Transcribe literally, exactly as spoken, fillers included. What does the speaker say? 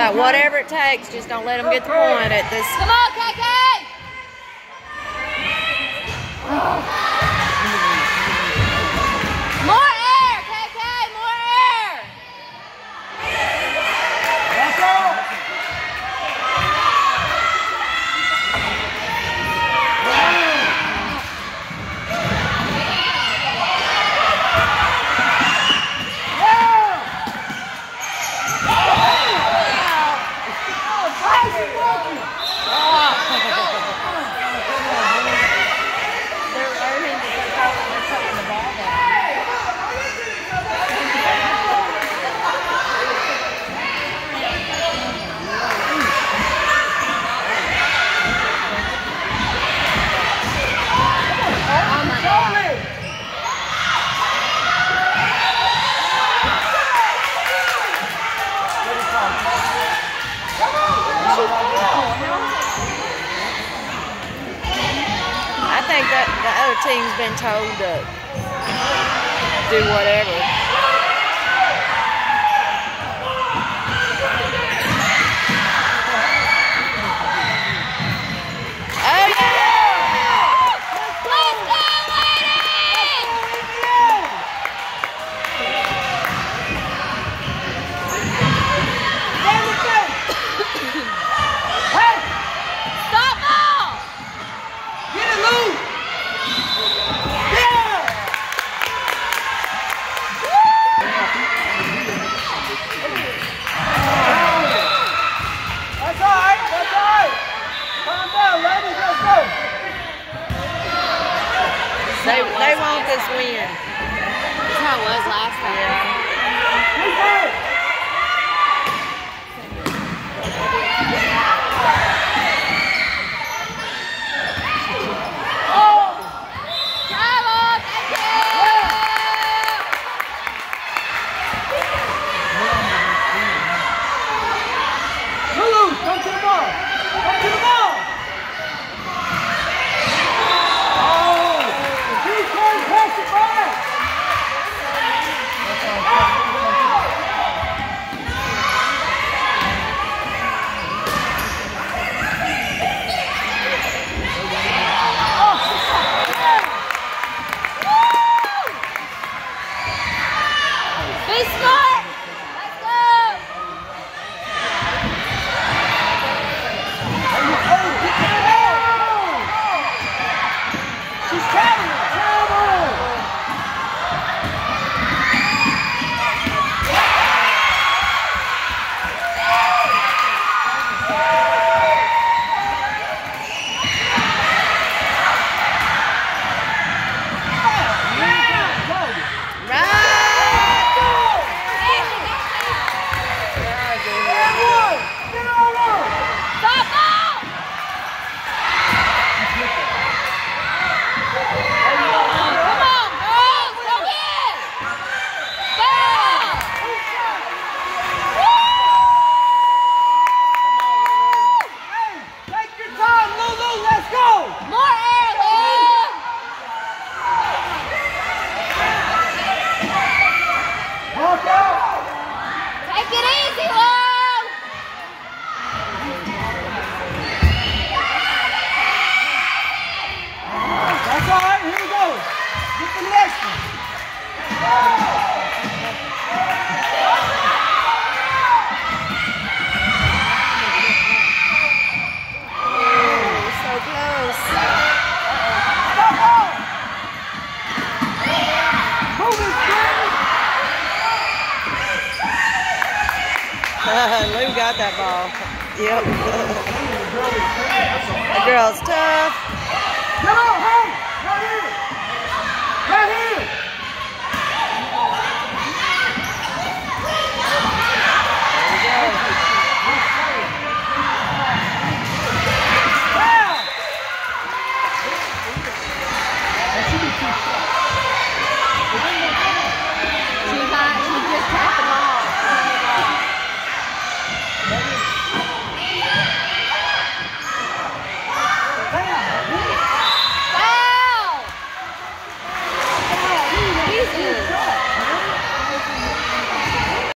like, whatever it takes, just don't let them get the point at this. Come on, K K! More air, K K, more air! Let's go! I think that the other team's been told to do whatever. Oh yeah! Let's go, lady! Hey! Stop ball! Get it loose! Yeah! That's all right, that's all right. Calm down, ladies, let's go. They they want this win. That's how it was last time. Yeah. Who's that? Come to the ball! Come to the ball! Oh! He can't pass it back! Be smart! Let's go! She's traveling! Travel! Stop ball! Come on, girls! Go in! Ball! Hey, take your time, Lulu, let's go! More air, Lou! Walk out! Take it easy, Lou! That's all right, here we go. Get the next one. Oh, so close. Stop ball! Move it, Lou got that ball. Yep. The girl's tough. Come on!